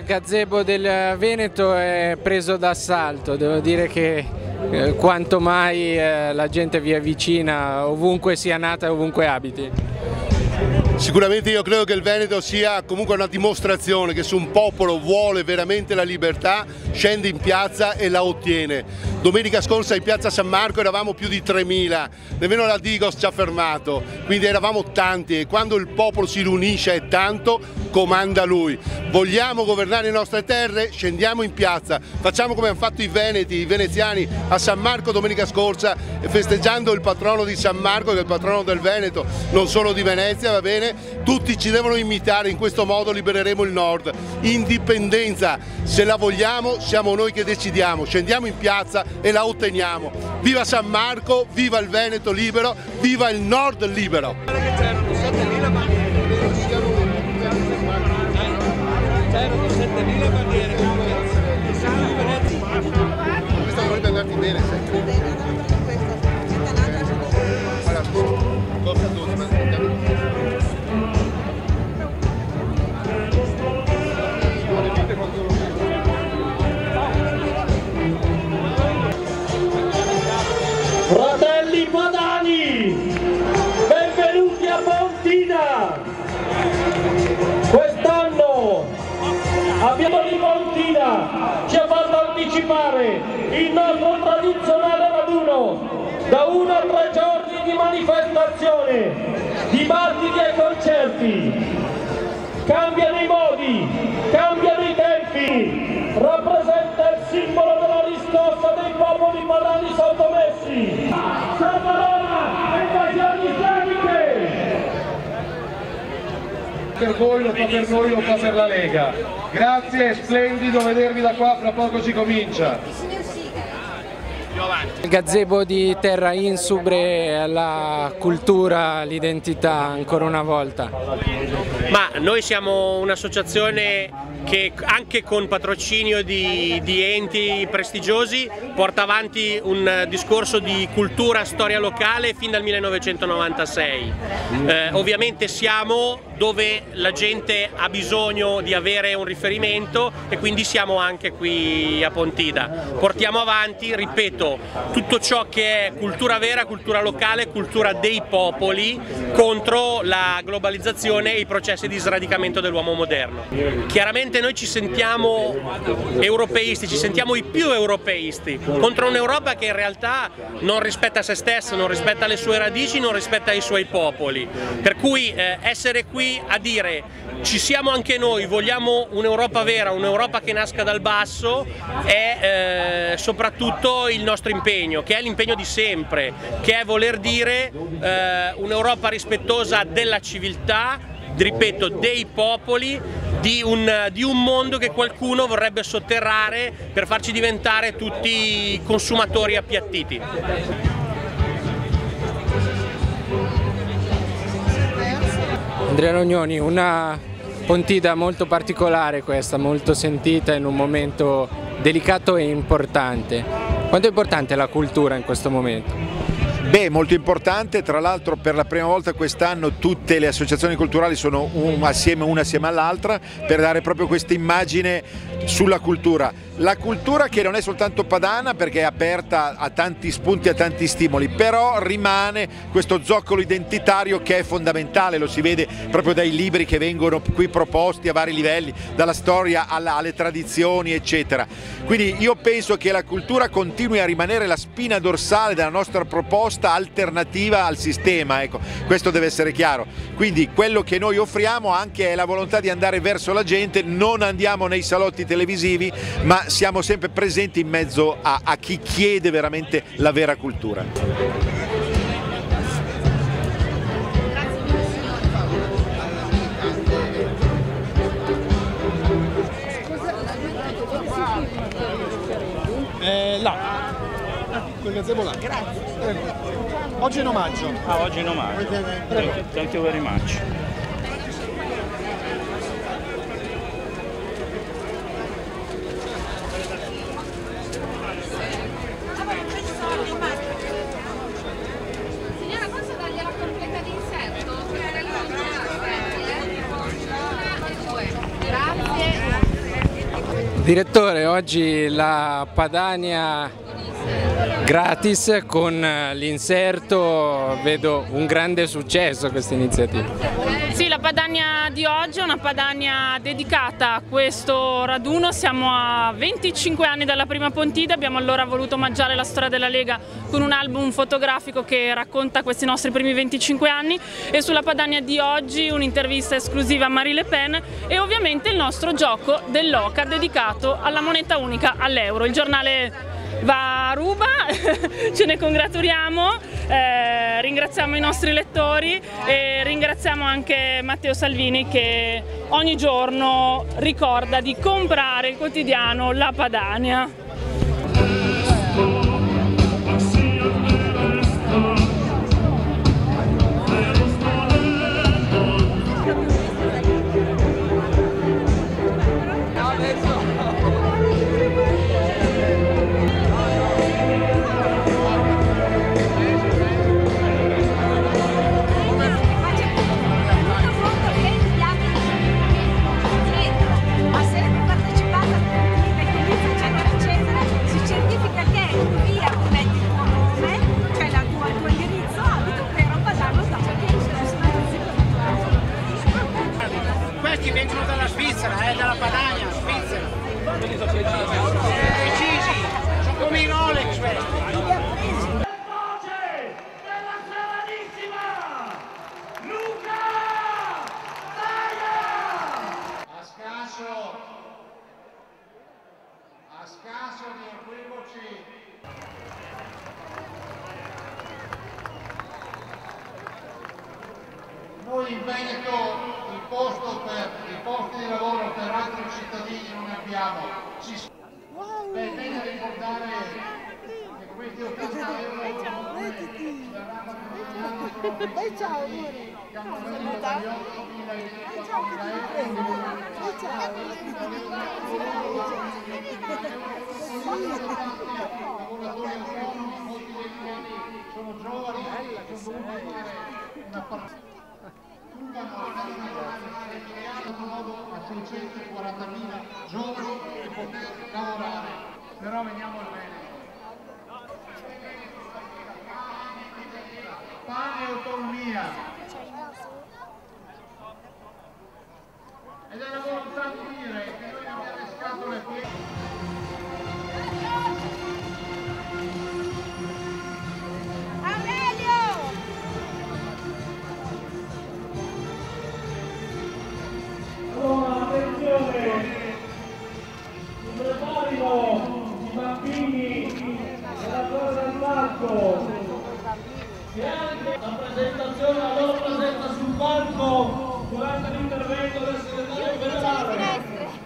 gazebo del Veneto è preso d'assalto, devo dire che quanto mai la gente vi avvicina ovunque sia nata e ovunque abiti. Sicuramente io credo che il Veneto sia comunque una dimostrazione che se un popolo vuole veramente la libertà scende in piazza e la ottiene. Domenica scorsa in piazza San Marco eravamo più di 3.000, nemmeno la Digos ci ha fermato, quindi eravamo tanti e quando il popolo si riunisce è tanto, comanda lui. Vogliamo governare le nostre terre? Scendiamo in piazza, facciamo come hanno fatto i veneti, i veneziani a San Marco domenica scorsa, festeggiando il patrono di San Marco che è il patrono del Veneto, non solo di Venezia, va bene? Tutti ci devono imitare, in questo modo libereremo il nord. Indipendenza, se la vogliamo siamo noi che decidiamo, scendiamo in piazza e la otteniamo. Viva San Marco, viva il Veneto libero, viva il nord libero! C'erano 7.000 bandiere. Questo dovrebbe andarti bene, sai? Fratelli padani, benvenuti a Pontina! Quest'anno abbiamo di Pontina, ci ha fatto anticipare il nostro tradizionale raduno da 1 a 3 giorni di manifestazione, dibattiti e concerti. Cambiano i modi, cambiano i tempi, rappresenta il simbolo della riscossa dei popoli padani sottomessi. Salvarona, invasioni islamiche! Per voi, lo fa per noi, lo fa per la Lega. Grazie, è splendido vedervi da qua, fra poco si comincia. Il gazebo di terra insubre la cultura, l'identità ancora una volta. Ma noi siamo un'associazione che anche con patrocinio di enti prestigiosi porta avanti un discorso di cultura, storia locale fin dal 1996. Ovviamente siamo dove la gente ha bisogno di avere un riferimento e quindi siamo anche qui a Pontida. Portiamo avanti, ripeto, tutto ciò che è cultura vera, cultura locale, cultura dei popoli contro la globalizzazione e i processi di sradicamento dell'uomo moderno. Chiaramente noi ci sentiamo europeisti, ci sentiamo i più europeisti contro un'Europa che in realtà non rispetta se stessa, non rispetta le sue radici, non rispetta i suoi popoli. Per cui essere qui a dire ci siamo anche noi, vogliamo un'Europa vera, un'Europa che nasca dal basso, è soprattutto il nostro impegno, che è l'impegno di sempre, che è voler dire un'Europa rispettosa della civiltà, ripeto, dei popoli, di un mondo che qualcuno vorrebbe sotterrare per farci diventare tutti consumatori appiattiti. Andrea Rognoni, una Pontida molto particolare questa, molto sentita in un momento delicato e importante. Quanto è importante la cultura in questo momento? Beh, molto importante, tra l'altro per la prima volta quest'anno tutte le associazioni culturali sono una assieme all'altra per dare proprio questa immagine sulla cultura. La cultura che non è soltanto padana perché è aperta a tanti spunti, a tanti stimoli, però rimane questo zoccolo identitario che è fondamentale, lo si vede proprio dai libri che vengono qui proposti a vari livelli, dalla storia alle tradizioni eccetera. Quindi io penso che la cultura continui a rimanere la spina dorsale della nostra proposta alternativa al sistema, ecco, questo deve essere chiaro. Quindi quello che noi offriamo anche è la volontà di andare verso la gente, non andiamo nei salotti televisivi, ma siamo sempre presenti in mezzo a chi chiede veramente la vera cultura. Là, quel gazebo là. Grazie. Oggi è in omaggio. Ah, oggi è in omaggio. Thank you very much. Signora, posso dargli la completa di inserto? Grazie. Direttore, oggi la Padania gratis con l'inserto, vedo un grande successo questa iniziativa. Sì, la Padania di oggi è una Padania dedicata a questo raduno. Siamo a 25 anni dalla prima Pontida, abbiamo allora voluto omaggiare la storia della Lega con un album fotografico che racconta questi nostri primi 25 anni, e sulla Padania di oggi un'intervista esclusiva a Marine Le Pen e ovviamente il nostro gioco dell'Oca dedicato alla moneta unica, all'euro. Il giornale va a ruba, ce ne congratuliamo, ringraziamo i nostri lettori e ringraziamo anche Matteo Salvini che ogni giorno ricorda di comprare il quotidiano La Padania. Questi vengono dalla Svizzera, dalla Padania, Svizzera. Precisi, sono come i Rolex questi. A scasso di equivoci. Noi in Veneto i posti di lavoro per altri cittadini non ne abbiamo. È bene ricordare che questi 80 euro ciao amore. Che hanno preso dagli 8.000 ai 4.000 euro. Molti dei quali sono giovani, sono dovuti fare una partita. A 640.000 giovani di poter lavorare, però veniamo al Veneto. Pane e autonomia, ed è la volontà di dire che noi abbiamo le scatole piene. Allora, attenzione, si preparino i bambini della Torre del Palco, e anche la presentazione, la loro presenza sul palco durante l'intervento del segretario federale.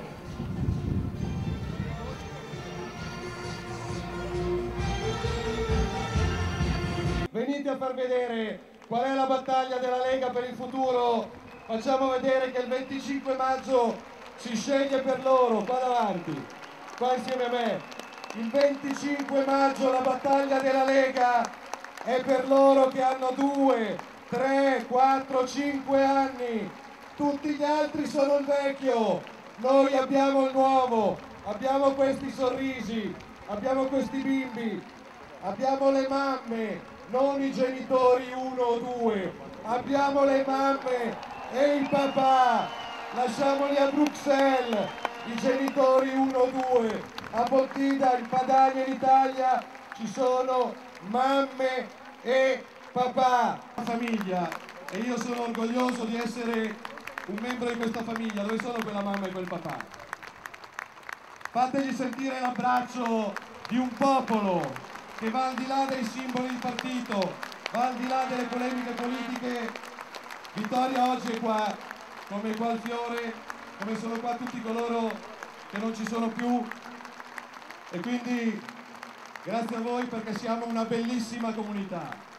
Venite a far vedere qual è la battaglia della Lega per il futuro. Facciamo vedere che il 25 maggio si sceglie per loro, qua davanti, qua insieme a me. Il 25 maggio la battaglia della Lega è per loro che hanno 2, 3, 4, 5 anni. Tutti gli altri sono il vecchio, noi abbiamo il nuovo, abbiamo questi sorrisi, abbiamo questi bimbi, abbiamo le mamme, non i genitori 1 o 2, abbiamo le mamme e i papà, lasciamoli a Bruxelles, i genitori 1 o 2, a Pontida, in Padania, in Italia ci sono mamme e papà. Famiglia, e io sono orgoglioso di essere un membro di questa famiglia. Dove sono quella mamma e quel papà? Fategli sentire l'abbraccio di un popolo che va al di là dei simboli di partito, va al di là delle polemiche politiche. Vittoria oggi è qua, come qua il fiore, come sono qua tutti coloro che non ci sono più, e quindi grazie a voi perché siamo una bellissima comunità.